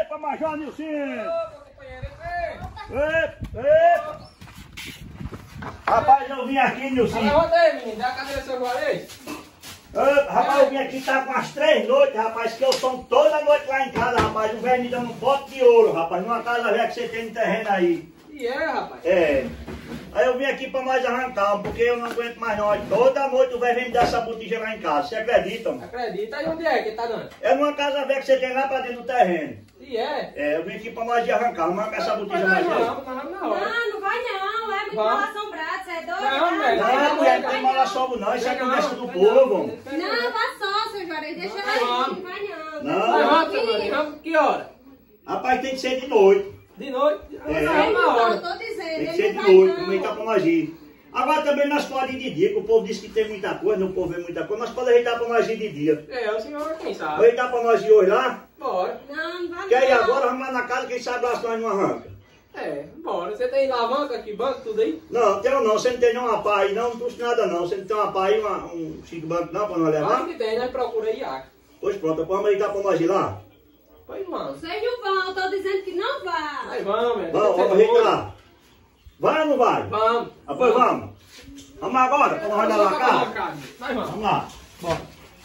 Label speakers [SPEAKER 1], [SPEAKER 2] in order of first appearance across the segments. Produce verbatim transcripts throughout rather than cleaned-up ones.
[SPEAKER 1] Epa, Major Nilson! Opa, companheiro, epa, epa! Rapaz, eu vim aqui, Nilson.
[SPEAKER 2] Levanta aí, menino, dá a cadeira do seu Juarez.
[SPEAKER 1] Rapaz, eu vim aqui, tá com as três noites, rapaz, que eu tomo toda noite lá em casa, rapaz. O velho me dando um pote de ouro, rapaz, numa casa velha que você tem no terreno aí.
[SPEAKER 2] E é, rapaz?
[SPEAKER 1] É. Aí eu vim aqui pra mais arrancar, porque eu não aguento mais não. Toda noite o velho vem me dar essa botija lá em casa, você acredita, mano?
[SPEAKER 2] Acredita. E onde é que ele tá dando?
[SPEAKER 1] É numa casa velha que você tem lá pra dentro do terreno.
[SPEAKER 2] E é?
[SPEAKER 1] É, eu vim aqui pra mais de arrancar, vamos arrancar essa botija mais
[SPEAKER 2] não,
[SPEAKER 1] aí.
[SPEAKER 2] não, não, não,
[SPEAKER 3] não, não vai não, é muito mal assombrado, você é doido?
[SPEAKER 2] Não, velho.
[SPEAKER 1] Não, mulher, não tem mal assombro não, isso é conversa do povo.
[SPEAKER 3] Não, vá só, seu Juarez, deixa ela aí, não vai não.
[SPEAKER 1] Não.
[SPEAKER 2] Levanta, seu Juarez, vamos que hora?
[SPEAKER 1] Rapaz, tem que ser de noite.
[SPEAKER 2] De noite?
[SPEAKER 1] É.
[SPEAKER 3] Não,
[SPEAKER 2] Na hora.
[SPEAKER 3] eu tô dizendo,
[SPEAKER 1] Tem que
[SPEAKER 3] ele
[SPEAKER 1] ser
[SPEAKER 3] não
[SPEAKER 1] de
[SPEAKER 3] vai
[SPEAKER 1] noite,
[SPEAKER 3] não.
[SPEAKER 1] como tá pra nós ir. Agora também nós podemos ir de dia, que o povo diz que tem muita coisa, o povo vê muita coisa, nós podemos ajeitar pra nós ir de dia.
[SPEAKER 2] É, o senhor quem sabe.
[SPEAKER 1] Ajeitar pra nós ir hoje lá,
[SPEAKER 2] Bora.
[SPEAKER 3] Não, não vai
[SPEAKER 1] que aí
[SPEAKER 3] não.
[SPEAKER 1] agora vamos lá na casa, quem sabe lá se nós não arranca.
[SPEAKER 2] É, bora. Você tem alavanca aqui, banco, tudo aí?
[SPEAKER 1] Não, tenho não, você não tem nenhuma pá aí, não, não trouxe nada não, você não tem uma pá aí, uma, um cinco bancos não pra nós
[SPEAKER 2] Acho
[SPEAKER 1] levar?
[SPEAKER 2] que tem, nós procura aí, acha.
[SPEAKER 1] Pois pronto, vamos ajeitar pra nós ir lá.
[SPEAKER 2] Pois vamos.
[SPEAKER 3] Vocês não vão, eu tô dizendo que não vai.
[SPEAKER 2] Aí vamos, velho.
[SPEAKER 1] Vamos, vamos ajeitar. Vai ou não vai?
[SPEAKER 2] Vamos.
[SPEAKER 1] Ah, pois vamos. Vamos agora, pra nós lá na casa.
[SPEAKER 2] Vai, vamos.
[SPEAKER 1] Vamos lá. Bora.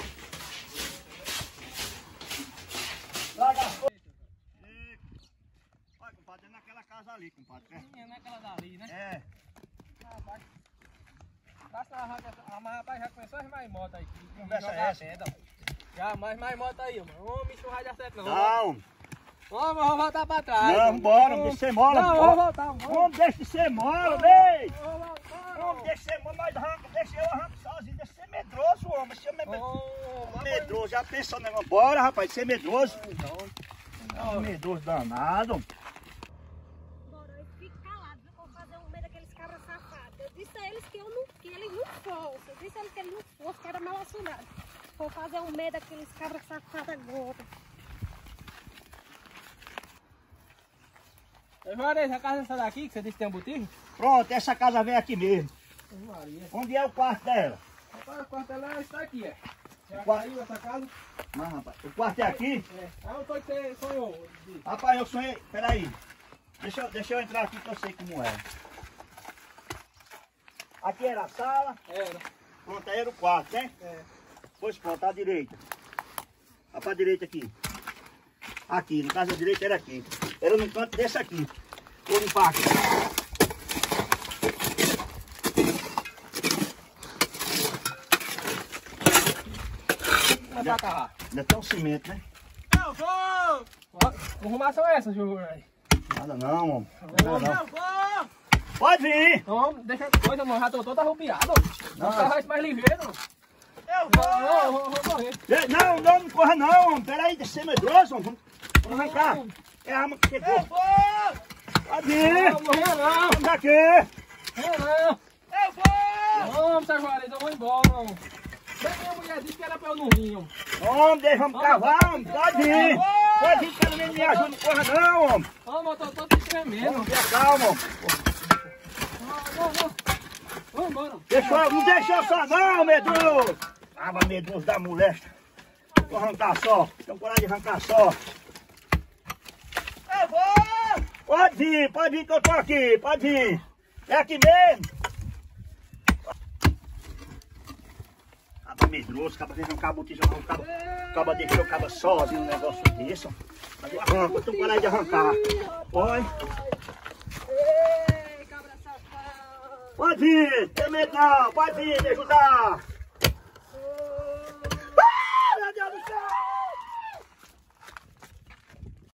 [SPEAKER 1] Larga as coisas. Olha, compadre, é naquela casa ali, compadre.
[SPEAKER 2] É naquela dali, né?
[SPEAKER 1] É.
[SPEAKER 2] Rapaz. Mas rapaz, já começou as maimotas aí.
[SPEAKER 1] Que conversa é essa?
[SPEAKER 2] Pedra. Já, mais maimota aí, mano. Ô, bicho, não vai dar certo não.
[SPEAKER 1] Não.
[SPEAKER 2] Vamos, vamos voltar pra trás.
[SPEAKER 1] Não, bora, vamos deixa de ser mola.
[SPEAKER 2] Não,
[SPEAKER 1] bora.
[SPEAKER 2] vamos voltar, vamos.
[SPEAKER 1] Vamos, deixa de ser mola, vem.
[SPEAKER 2] Vamos voltar.
[SPEAKER 1] Vamos, deixa de ser mola, nós arranca, deixa eu arranco sozinho, deixa de ser medroso, homem. Ser
[SPEAKER 2] Oh,
[SPEAKER 1] medroso, já pensou no negócio? Bora, rapaz, ser medroso.
[SPEAKER 2] Então,
[SPEAKER 1] Não, medroso danado.
[SPEAKER 3] Bora, eu fico calado, viu? Vou fazer um meio daqueles cabras safados. Eu disse a eles que, eu não, que eles não fossem. Eu disse a eles que eles não fossem, que era mal assombrado. Vou fazer um meio daqueles cabras safados agora.
[SPEAKER 2] Juarez, a casa é essa daqui que você disse que tem um botijo?
[SPEAKER 1] Pronto, essa casa vem aqui mesmo.
[SPEAKER 2] Maria.
[SPEAKER 1] Onde é o quarto dela?
[SPEAKER 2] Rapaz, o quarto dela está aqui, é. Já
[SPEAKER 1] Quarto.
[SPEAKER 2] caiu essa casa?
[SPEAKER 1] Não, rapaz, o quarto é aqui?
[SPEAKER 2] É. Ah, não foi que você sonhou.
[SPEAKER 1] Rapaz, eu sonhei. Peraí. Deixa eu, deixa eu entrar aqui que eu sei como é. Aqui era a sala.
[SPEAKER 2] Era.
[SPEAKER 1] Pronto, aí era o quarto, né?
[SPEAKER 2] É.
[SPEAKER 1] Pois pronto, à direita. Vai pra direita aqui. Aqui, no caso a direita era aqui. Era no canto desse aqui. Vou limpar aqui.
[SPEAKER 2] Vai pra cá.
[SPEAKER 1] Ainda tem um cimento, né?
[SPEAKER 2] Eu vou! Que arrumação é essa, Juarez?
[SPEAKER 1] Nada não, mano.
[SPEAKER 2] Eu
[SPEAKER 1] Nada não.
[SPEAKER 2] vou!
[SPEAKER 1] Pode vir!
[SPEAKER 2] Não, deixa de coisa, mano. Já tô todo arrupiado.
[SPEAKER 1] Não.
[SPEAKER 2] Não carro mais ligeiro.
[SPEAKER 1] Eu
[SPEAKER 2] Não, não, vou, vou correr.
[SPEAKER 1] Ei, Não, não, não corra não, homem. Peraí, deixa eu ser medroso, homem. Vamos arrancar. É a arma que pegou.
[SPEAKER 2] Eu vou!
[SPEAKER 1] Pode vir!
[SPEAKER 2] Não, morrer não!
[SPEAKER 1] Vamos aqui!
[SPEAKER 2] Morrer não!
[SPEAKER 1] Eu vou!
[SPEAKER 2] Vamos, seu Juarez, eu vou embora, mano. Bem, minha mulher disse que era pra eu não rir, mano.
[SPEAKER 1] Homem, deixa, vamos cavar, homem. Pode vir! Pode vir, pelo menos me ajuda, não corra não, homem.
[SPEAKER 2] Vamos, eu tô todo tremendo.
[SPEAKER 1] Vamos ter calma, homem.
[SPEAKER 2] Vamos, vamos. Vamos embora.
[SPEAKER 1] Deixa, não deixa eu só não, medroso. Ah, mas medroso da molesta. Vou arrancar só. Tenho coragem de arrancar só. Eu vou! Pode vir, pode vir que eu tô aqui. Pode vir. É aqui mesmo. Acaba medroso, acaba deixando o cabo botija não. Acaba, acaba deixando o cabo sozinho um negócio desse. Mas eu arranco, eu tenho coragem de arrancar. Pode.
[SPEAKER 3] Ei, cabra safado.
[SPEAKER 1] Pode vir, tem medo não. Pode vir, me ajudar.